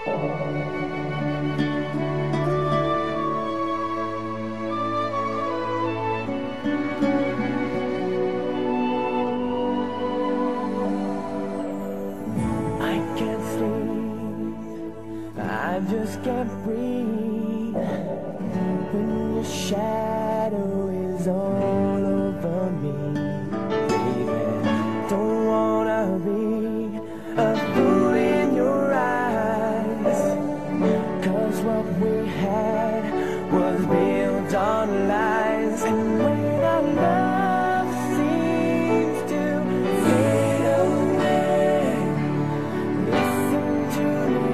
I just can't breathe when your shadow is all over me, baby. Don't wanna be a fool in your eyes, 'cause what we had was built on lies. And when our love seems to fade away, listen to me.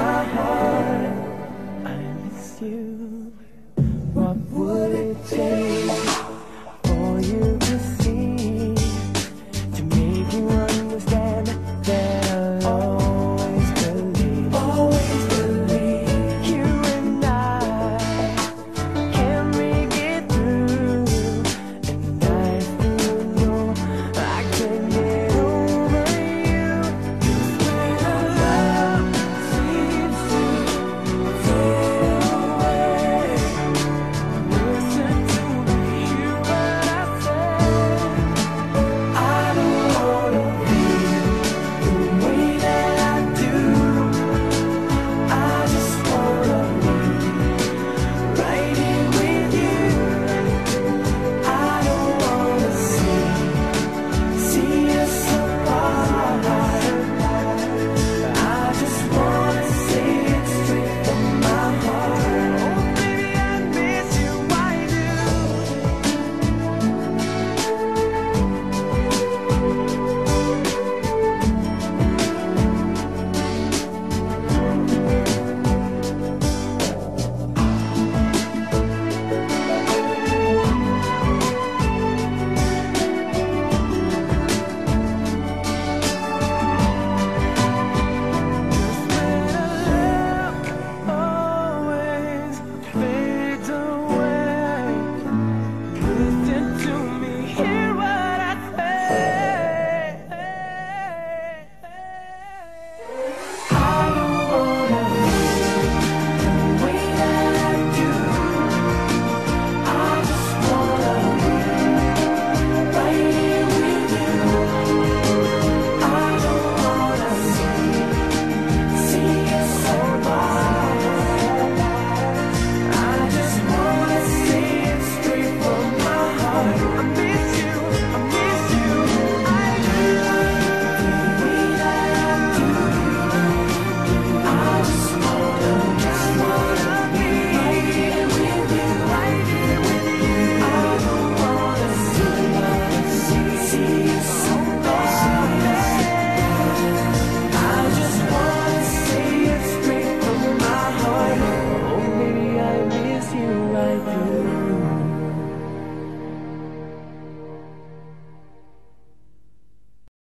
What would it take?